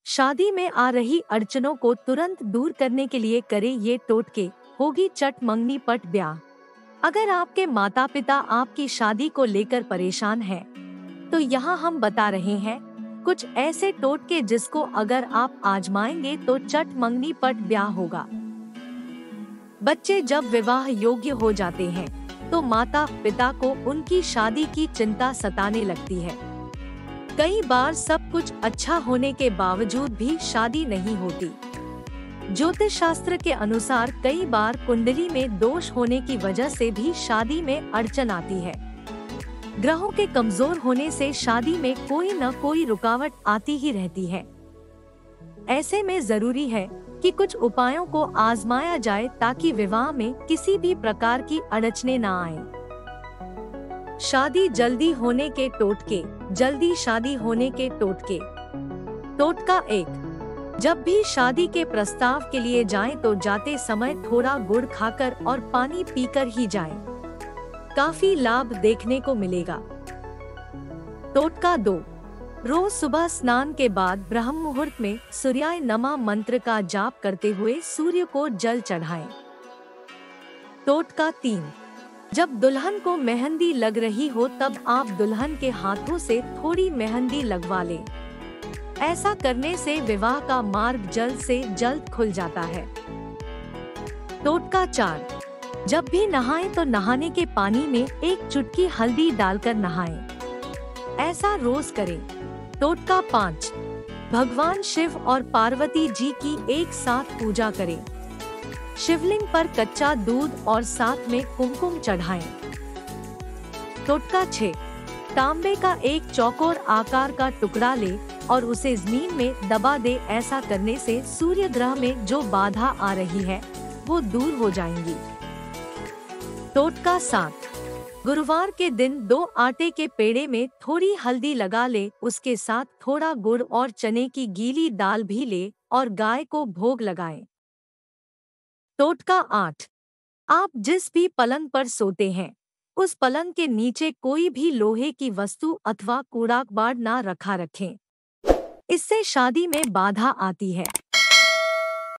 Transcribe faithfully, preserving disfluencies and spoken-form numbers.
शादी में आ रही अड़चनों को तुरंत दूर करने के लिए करें ये टोटके। होगी चट मंगनी पट ब्याह। अगर आपके माता पिता आपकी शादी को लेकर परेशान हैं, तो यहाँ हम बता रहे हैं कुछ ऐसे टोटके जिसको अगर आप आजमाएंगे तो चट मंगनी पट ब्याह होगा। बच्चे जब विवाह योग्य हो जाते हैं तो माता पिता को उनकी शादी की चिंता सताने लगती है। कई बार सब कुछ अच्छा होने के बावजूद भी शादी नहीं होती। ज्योतिष शास्त्र के अनुसार कई बार कुंडली में दोष होने की वजह से भी शादी में अड़चन आती है। ग्रहों के कमजोर होने से शादी में कोई न कोई रुकावट आती ही रहती है। ऐसे में जरूरी है कि कुछ उपायों को आजमाया जाए ताकि विवाह में किसी भी प्रकार की अड़चनें न आए। शादी जल्दी होने के टोटके। जल्दी शादी होने के टोटके। टोटका एक, जब भी शादी के प्रस्ताव के लिए जाएं तो जाते समय थोड़ा गुड़ खाकर और पानी पीकर ही जाएं। काफी लाभ देखने को मिलेगा। टोटका दो, रोज सुबह स्नान के बाद ब्रह्म मुहूर्त में सूर्याय नमः मंत्र का जाप करते हुए सूर्य को जल चढ़ाएं। टोटका तीन, जब दुल्हन को मेहंदी लग रही हो तब आप दुल्हन के हाथों से थोड़ी मेहंदी लगवा लें। ऐसा करने से विवाह का मार्ग जल्द से जल्द खुल जाता है। टोटका चार, जब भी नहाएं तो नहाने के पानी में एक चुटकी हल्दी डालकर नहाएं। ऐसा रोज करें। टोटका पाँच, भगवान शिव और पार्वती जी की एक साथ पूजा करें। शिवलिंग पर कच्चा दूध और साथ में कुमकुम चढ़ाएं। टोटका छह, तांबे का एक चौकोर आकार का टुकड़ा ले और उसे जमीन में दबा दे। ऐसा करने से सूर्य ग्रह में जो बाधा आ रही है वो दूर हो जाएंगी। टोटका सात, गुरुवार के दिन दो आटे के पेड़े में थोड़ी हल्दी लगा ले, उसके साथ थोड़ा गुड़ और चने की गीली दाल भी ले और गाय को भोग लगाएं। टोटका आठ, आप जिस भी पलंग पर सोते हैं उस पलंग के नीचे कोई भी लोहे की वस्तु अथवा कूड़ा कबाड़ ना रखा रखें। इससे शादी में बाधा आती है।